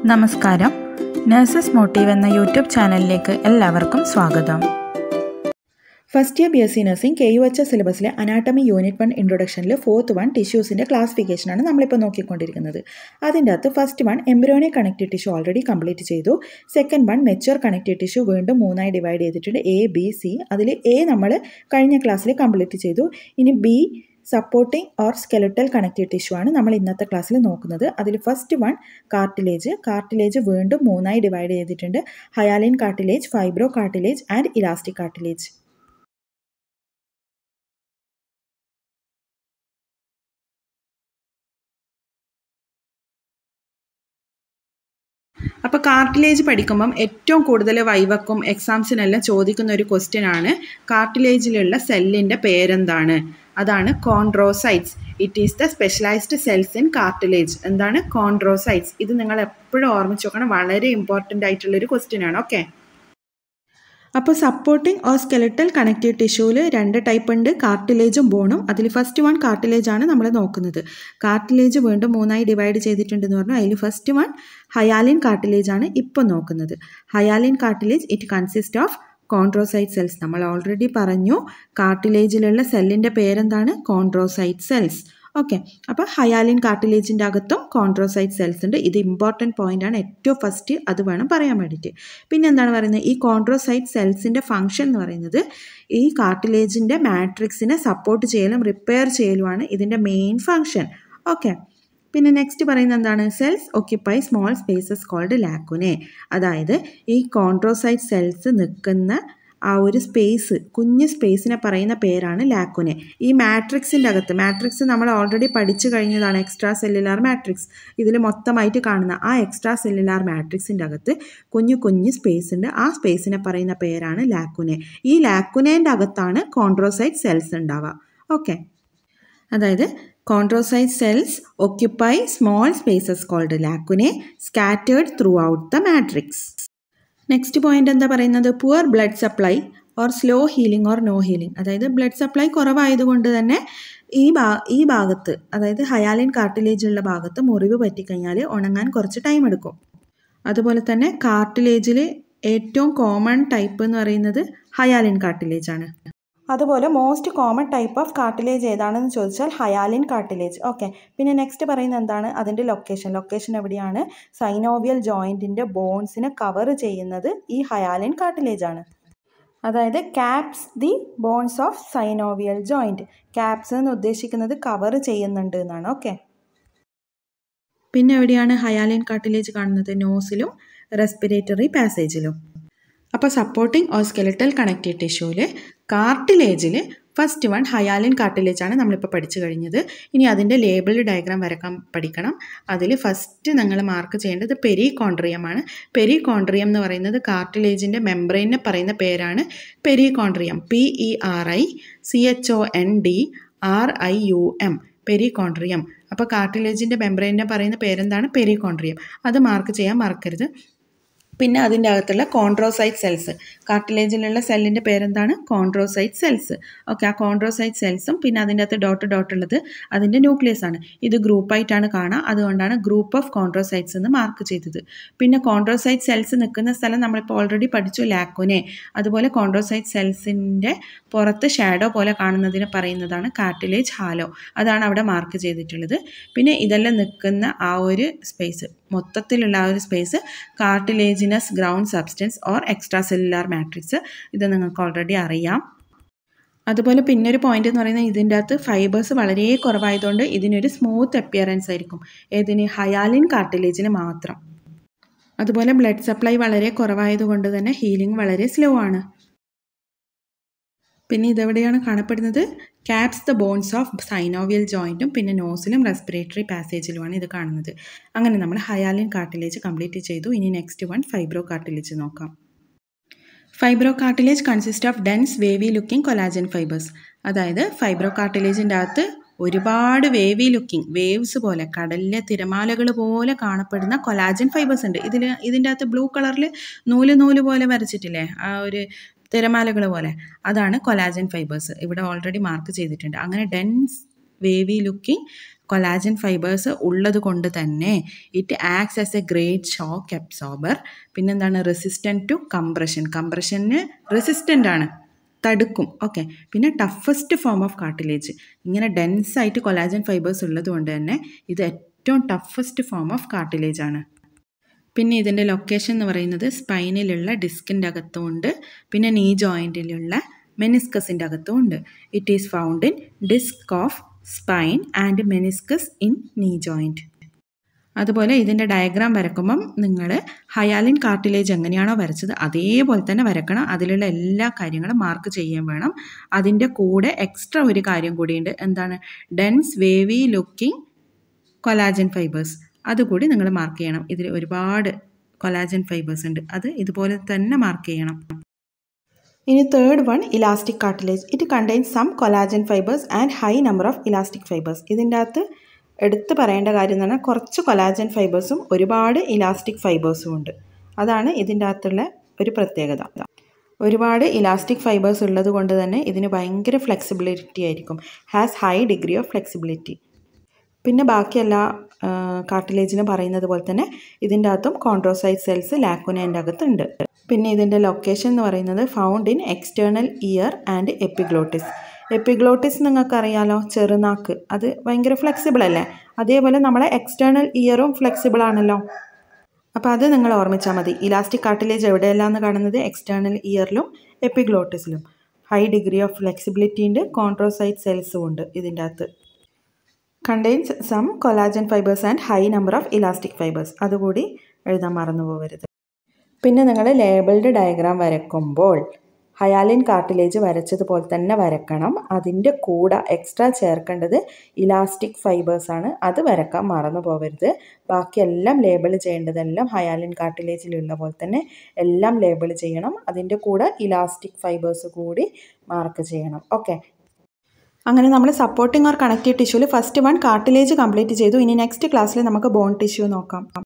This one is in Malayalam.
നമസ്കാരം. നഴ്സസ് മോട്ടീവ് എന്ന യൂട്യൂബ് ചാനലിലേക്ക് എല്ലാവർക്കും സ്വാഗതം. First year BSc nursing KUHS സിലബസിലെ അനാട്ടമി യൂണിറ്റ് 1 ഇൻട്രൊഡക്ഷനിൽ 4th 1 ടിഷ്യൂസിൻ്റെ ക്ലാസിഫിക്കേഷനാണ് നമ്മളിപ്പോൾ നോക്കിക്കൊണ്ടിരിക്കുന്നത്. അതിൻ്റെ അകത്ത് first 1 embryonic connective tissue already complete ചെയ്തു. സെക്കൻഡ് 1 മെച്യൂർ കണക്റ്റീവ് ടിഷ്യൂ വീണ്ടും 3ആയി ഡിവൈഡ് ചെയ്തിട്ടുണ്ട്, A, B, C. അതിൽ A നമ്മൾ കഴിഞ്ഞ ക്ലാസ്സിൽ കംപ്ലീറ്റ് ചെയ്തു. ഇനി B supporting or skeletal connective tissue ആണ് നമ്മൾ ഇന്നത്തെ ക്ലാസ്സിൽ നോക്കുന്നത്. അതിൽ ഫസ്റ്റ് 1 കാർട്ടിലേജ് വീണ്ടും 3ആയി ഡിവൈഡ് ചെയ്തിട്ടുണ്ട്, hyaline cartilage, fibro cartilage and elastic cartilage. അപ്പോൾ കാർട്ടിലേജ് പഠിക്കുമ്പം ഏറ്റവും കൂടുതൽ വൈവക്കും എക്സാംസിനെല്ലാം ചോദിക്കുന്ന ഒരു ക്വസ്റ്റ്യൻ ആണ്, കാർട്ടിലേജിലുള്ള സെല്ലിൻ്റെ പേരെന്താണ്? അതാണ് chondrocytes. It is the specialised cells in cartilage. എന്താണ് കോൺഡ്രോസൈറ്റ്സ്? ഇത് നിങ്ങൾ എപ്പോഴും ഓർമ്മിച്ച് നോക്കണം, വളരെ ഇമ്പോർട്ടൻ്റ് ആയിട്ടുള്ളൊരു ക്വസ്റ്റ്യൻ ആണ്. ഓക്കെ, അപ്പോൾ സപ്പോർട്ടിംഗ് ഓർ സ്കെലറ്റൽ കണക്റ്റീവ് ടിഷ്യൂവിൽ 2 ടൈപ്പ് ഉണ്ട്, കാർട്ടിലേജും ബോണും. അതിൽ ഫസ്റ്റ് 1 കാർട്ടിലേജ് ആണ് നമ്മൾ നോക്കുന്നത്. കാർട്ടിലേജ് വീണ്ടും 3ആയി ഡിവൈഡ് ചെയ്തിട്ടുണ്ടെന്ന് പറഞ്ഞു. അതിൽ ഫസ്റ്റ് 1 ഹയാലിൻ കാർട്ടിലേജ് ആണ് ഇപ്പോൾ നോക്കുന്നത്. Hyaline cartilage it consist of chondrocyte cells. നമ്മൾ ഓൾറെഡി പറഞ്ഞു കാർട്ടിലേജിലുള്ള സെല്ലിൻ്റെ പേരെന്താണ്? Chondrocyte cells. ഓക്കെ, അപ്പോൾ ഹയാലിൻ കാർട്ടിലേജിൻ്റെ അകത്തും കോൺഡ്രോസൈറ്റ് സെൽസ് ഉണ്ട്. ഇത് ഇമ്പോർട്ടൻറ്റ് പോയിൻ്റ് ആണ്, ഏറ്റവും ഫസ്റ്റ് അത് വേണം പറയാൻ വേണ്ടിയിട്ട്. പിന്നെ എന്താണ് പറയുന്നത്, ഈ കോൺഡ്രോസൈറ്റ് സെൽസിൻ്റെ ഫംഗ്ഷൻ എന്ന് പറയുന്നത് ഈ കാർട്ടിലേജിൻ്റെ മാട്രിക്സിനെ സപ്പോർട്ട് ചെയ്യലും റിപ്പയർ ചെയ്യലുമാണ് ഇതിൻ്റെ മെയിൻ ഫംഗ്ഷൻ. ഓക്കെ, പിന്നെ നെക്സ്റ്റ് പറയുന്നത് എന്താണ്? Cells occupy small spaces called lacunae. അതായത് ഈ കോൺഡ്രോസൈറ്റ് സെൽസ് നിൽക്കുന്ന ആ ഒരു സ്പേസ്, കുഞ്ഞ് സ്പേസിനെ പറയുന്ന പേരാണ് ലാക്കുനെ. ഈ മാട്രിക്സിൻ്റെ അകത്ത്, മാട്രിക്സ് നമ്മൾ ഓൾറെഡി പഠിച്ചു കഴിഞ്ഞതാണ്, എക്സ്ട്രാ സെല്ലുലാർ മാട്രിക്സ്. ഇതിൽ മൊത്തമായിട്ട് കാണുന്ന ആ എക്സ്ട്രാ സെല്ലുലാർ മാട്രിക്സിൻ്റെ അകത്ത് കുഞ്ഞു സ്പേസ് ഉണ്ട്, ആ സ്പേസിനെ പറയുന്ന പേരാണ് ലാക്കുനെ. ഈ ലാക്കുനേൻ്റെ അകത്താണ് കോൺഡ്രോസൈറ്റ് സെൽസ് ഉണ്ടാവുക. ഓക്കെ, അതായത് chondrocyte cells occupy small spaces called lacunae scattered throughout the matrix. Next point എന്താ പറയുന്നത്? Poor blood supply or slow healing or no healing. അതായത് ബ്ലഡ് സപ്ലൈ കുറവായതുകൊണ്ട് തന്നെ ഈ ഭാഗത്ത്, അതായത് ഹയാലിൻ കാർട്ടിലേജുള്ള ഭാഗത്ത് മുറിവ് പറ്റിക്കഴിഞ്ഞാൽ ഉണങ്ങാൻ കുറച്ച് ടൈം എടുക്കും. അതുപോലെ തന്നെ കാർട്ടിലേജിൽ ഏറ്റവും കോമൺ ടൈപ്പ് എന്ന് പറയുന്നത് ഹയാലിൻ കാർട്ടിലേജ് ആണ്. അതുപോലെ most common type of cartilage ഏതാണെന്ന് ചോദിച്ചാൽ ഹയാലിൻ കാർട്ടിലേജ്. ഓക്കെ, പിന്നെ നെക്സ്റ്റ് പറയുന്നത് എന്താണ്? അതിൻ്റെ ലൊക്കേഷൻ എവിടെയാണ്? സൈനോവിയൽ ജോയിൻറ്റിൻ്റെ ബോൺസിനെ കവർ ചെയ്യുന്നത് ഈ ഹയാലിൻ കാർട്ടിലേജ് ആണ്. അതായത് caps the bones of synovial joint. Caps എന്ന് ഉദ്ദേശിക്കുന്നത് കവർ ചെയ്യുന്നുണ്ട് എന്നാണ്. ഓക്കെ, പിന്നെ എവിടെയാണ് ഹയാലിൻ കാർട്ടിലേജ് കാണുന്നത്? നോസിലും റെസ്പിറേറ്ററി പാസേജിലും. അപ്പോൾ സപ്പോർട്ടിംഗ് ഓർ സ്കെലറ്റൽ കണക്റ്റീവ് ടിഷ്യൂവിൽ കാർട്ടിലേജിൽ ഫസ്റ്റ് 1 ഹയാലിൻ കാർട്ടിലേജ് ആണ് നമ്മളിപ്പോൾ പഠിച്ചു കഴിഞ്ഞത്. ഇനി അതിൻ്റെ ലേബിൾഡ് ഡയഗ്രാം വരക്കാൻ പഠിക്കണം. അതിൽ ഫസ്റ്റ് നിങ്ങൾ മാർക്ക് ചെയ്യേണ്ടത് പെരികോൺഡ്രിയമാണ്. പെരികോൺഡ്രിയം എന്ന് പറയുന്നത് കാർട്ടിലേജിൻ്റെ മെംബ്രെയിനെ പറയുന്ന പേരാണ് പെരികോൺഡ്രിയം. PERICHONDRIUM, പെരികോൺഡ്രിയം. അപ്പോൾ കാർട്ടിലേജിൻ്റെ മെംബ്രെയിനെ പറയുന്ന പേരെന്താണ്? പെരികോൺഡ്രിയം. അത് മാർക്ക് ചെയ്യാൻ മറക്കരുത്. പിന്നെ അതിൻ്റെ അകത്തുള്ള കോൺഡ്രോസൈറ്റ് സെൽസ്, കാർട്ടിലേജിലുള്ള സെല്ലിൻ്റെ പേരെന്താണ്? Chondrocyte cells. ഓക്കെ, ആ കോൺഡ്രോസൈറ്റ് സെൽസും പിന്നെ അതിൻ്റെ അകത്ത് ഡോട്ട് ഉള്ളത് അതിൻ്റെ ന്യൂക്ലിയസ് ആണ്. ഇത് ഗ്രൂപ്പായിട്ടാണ് കാണുക, അതുകൊണ്ടാണ് ഗ്രൂപ്പ് ഓഫ് കോൺഡ്രോസൈറ്റ്സ് എന്ന് മാർക്ക് ചെയ്തത്. പിന്നെ കോൺഡ്രോസൈറ്റ് സെൽസ് നിൽക്കുന്ന സ്ഥലം നമ്മളിപ്പോൾ ഓൾറെഡി പഠിച്ചു, ലാക്കുനെ. അതുപോലെ കോൺഡ്രോസൈറ്റ് സെൽസിൻ്റെ പുറത്ത് ഷാഡോ പോലെ കാണുന്നതിന് പറയുന്നതാണ് കാർട്ടിലേജ് ഹാലോ. അതാണ് അവിടെ മാർക്ക് ചെയ്തിട്ടുള്ളത്. പിന്നെ ഇതെല്ലാം നിൽക്കുന്ന ആ ഒരു സ്പേസ്, മൊത്തത്തിലുള്ള ആ ഒരു space cartilaginous ground substance or extra cellular matrix. ഇത് നിങ്ങൾക്ക് ഓൾറെഡി അറിയാം. അതുപോലെ പിന്നൊരു പോയിന്റ് എന്ന് പറയുന്നത് ഇതിൻ്റെ അകത്ത് ഫൈബേഴ്സ് വളരെ കുറവായതുകൊണ്ട് ഇതിനൊരു സ്മൂത്ത് അപ്പിയറൻസ് ആയിരിക്കും. ഏതിന്? ഹയാലിൻ കാർട്ടിലേജിന് മാത്രം. അതുപോലെ ബ്ലഡ് സപ്ലൈ വളരെ കുറവായതുകൊണ്ട് തന്നെ ഹീലിംഗ് വളരെ സ്ലോ ആണ്. പിന്നെ ഇതെവിടെയാണ് കാണപ്പെടുന്നത്? Caps the bones of synovial ജോയിൻറ്റും പിന്നെ നോസിലും റെസ്പിറേറ്ററി പാസേജിലുമാണ് ഇത് കാണുന്നത്. അങ്ങനെ നമ്മൾ ഹയാലിൻ കാർട്ടിലേജ് കംപ്ലീറ്റ് ചെയ്തു. ഇനി നെക്സ്റ്റ് 1 ഫൈബ്രോ കാർട്ടിലേജ് നോക്കാം. Fibro cartilage consist of dense wavy looking collagen fibres. അതായത് ഫൈബ്രോ കാർട്ടിലേജിൻ്റെ അകത്ത് ഒരുപാട് വേവി ലുക്കിംഗ്, വേവ്സ് പോലെ, കടലിലെ തിരമാലകൾ പോലെ കാണപ്പെടുന്ന കൊലാജൻ ഫൈബേഴ്സ് ഉണ്ട്. ഇതിൻ്റെ അകത്ത് ബ്ലൂ കളറിൽ നൂല് പോലെ വരച്ചിട്ടില്ലേ, ആ ഒരു തിരമാലകൾ പോലെ, അതാണ് കൊലാജൻ ഫൈബേഴ്സ്. ഇവിടെ ഓൾറെഡി മാർക്ക് ചെയ്തിട്ടുണ്ട്. അങ്ങനെ dense wavy looking collagen fibres ഉള്ളത് കൊണ്ട് തന്നെ it acts as a great shock absorber. പിന്നെന്താണ്, റെസിസ്റ്റൻറ്റ് ടു കംപ്രഷന് റെസിസ്റ്റൻ്റ് ആണ്, തടുക്കും. ഓക്കെ. പിന്നെ ടഫസ്റ്റ് ഫോം ഓഫ് കാർട്ടിലേജ്. ഇങ്ങനെ ഡെൻസായിട്ട് കൊളാജൻ ഫൈബേഴ്സ് ഉള്ളത് കൊണ്ട് തന്നെ ഇത് ഏറ്റവും ടഫസ്റ്റ് ഫോം ഓഫ് കാർട്ടിലേജ് ആണ്. പിന്നെ ഇതിൻ്റെ ലൊക്കേഷൻ എന്ന് പറയുന്നത് സ്പൈനിലുള്ള ഡിസ്കിൻ്റെ അകത്തും ഉണ്ട്, പിന്നെ നീ ജോയിൻറ്റിലുള്ള മെനിസ്കസിൻ്റെ അകത്തും ഉണ്ട്. It is found in disc of spine and meniscus in knee joint. അതുപോലെ ഇതിൻ്റെ ഡയഗ്രാം വരക്കുമ്പം നിങ്ങൾ ഹയാലിൻ കാർട്ടിലേജ് എങ്ങനെയാണോ വരച്ചത് അതേപോലെ തന്നെ വരക്കണം. അതിലുള്ള എല്ലാ കാര്യങ്ങളും മാർക്ക് ചെയ്യാൻ വേണം. അതിൻ്റെ കൂടെ എക്സ്ട്രാ ഒരു കാര്യം കൂടിയുണ്ട്. എന്താണ്? Dense wavy looking collagen fibres. അതുകൂടി നിങ്ങൾ മാർക്ക് ചെയ്യണം. ഇതിൽ ഒരുപാട് കൊളാജൻ ഫൈബേഴ്സ് ഉണ്ട്, അത് ഇതുപോലെ തന്നെ മാർക്ക് ചെയ്യണം. ഇനി third one, elastic cartilage. It contains some collagen fibres and high number of elastic fibres. ഇതിൻ്റെ അകത്ത് എടുത്ത് പറയേണ്ട കാര്യം എന്ന് പറഞ്ഞാൽ കുറച്ച് കൊളാജൻ ഫൈബേഴ്സും ഒരുപാട് ഇലാസ്റ്റിക് ഫൈബേഴ്സും ഉണ്ട്. അതാണ് ഇതിൻ്റെ അകത്തുള്ള ഒരു പ്രത്യേകത. ഒരുപാട് ഇലാസ്റ്റിക് ഫൈബേഴ്സ് ഉള്ളത് കൊണ്ട് തന്നെ ഇതിന് ഭയങ്കര ഫ്ലെക്സിബിലിറ്റി ആയിരിക്കും, has high degree of flexibility. പിന്നെ ബാക്കി എല്ലാ കാർട്ടിലേജിനും പറയുന്നത് പോലെ തന്നെ ഇതിൻ്റെ അകത്തും കോൺട്രോസൈറ്റ് സെൽസ് ലാക്കുനേൻ്റെ അകത്തുണ്ട്. പിന്നെ ഇതിൻ്റെ ലൊക്കേഷൻ എന്ന് പറയുന്നത് found in external ear and epiglottis. Epiglottis നിങ്ങൾക്കറിയാലോ, ചെറുനാക്ക്, അത് ഭയങ്കര ഫ്ലെക്സിബിൾ അല്ലേ? അതേപോലെ നമ്മളെ എക്സ്റ്റേണൽ ഇയറും ഫ്ലെക്സിബിൾ ആണല്ലോ. അപ്പോൾ അത് നിങ്ങൾ ഓർമ്മിച്ചാൽ മതി. ഇലാസ്റ്റിക് കാർട്ടിലേജ് എവിടെയെല്ലാമെന്ന് കാണുന്നത് എക്സ്റ്റേണൽ ഇയറിലും എപ്പിഗ്ലോട്ടിസിലും. ഹൈ ഡിഗ്രി ഓഫ് ഫ്ലെക്സിബിലിറ്റി ഉണ്ട്, കോൺട്രോസൈറ്റ് സെൽസും ഉണ്ട് ഇതിൻ്റെ അകത്ത്. Contains some collagen fibres and high number of elastic fibres. അതുകൂടി എഴുതാൻ മറന്നു പോകരുത്. പിന്നെ നിങ്ങൾ ലേബിൾഡ് ഡയഗ്രാം വരയ്ക്കുമ്പോൾ ഹയാലിൻ കാർട്ടിലേജ് വരച്ചതുപോലെ തന്നെ വരക്കണം. അതിൻ്റെ കൂടെ എക്സ്ട്രാ ചേർക്കേണ്ടത് ഇലാസ്റ്റിക് ഫൈബേഴ്സാണ്, അത് വരക്കാൻ മറന്നു പോകരുത്. ബാക്കിയെല്ലാം ലേബിൾ ചെയ്യേണ്ടതെല്ലാം ഹയാലിൻ കാർട്ടിലേജിലുള്ള പോലെ തന്നെ എല്ലാം ലേബിൾ ചെയ്യണം. അതിൻ്റെ കൂടെ ഇലാസ്റ്റിക് ഫൈബേഴ്സ് കൂടി മാർക്ക് ചെയ്യണം. ഓക്കെ. അങ്ങനെ നമ്മൾ സപ്പോർട്ടിംഗ് ഓർ കണക്റ്റീവ് ടിഷ്യൂവിൽ ഫസ്റ്റ് വൺ കാർട്ടിലേജ് കംപ്ലീറ്റ് ചെയ്തു. ഇനി നെക്സ്റ്റ് ക്ലാസ്സിൽ നമുക്ക് ബോൺ ടിഷ്യൂ നോക്കാം.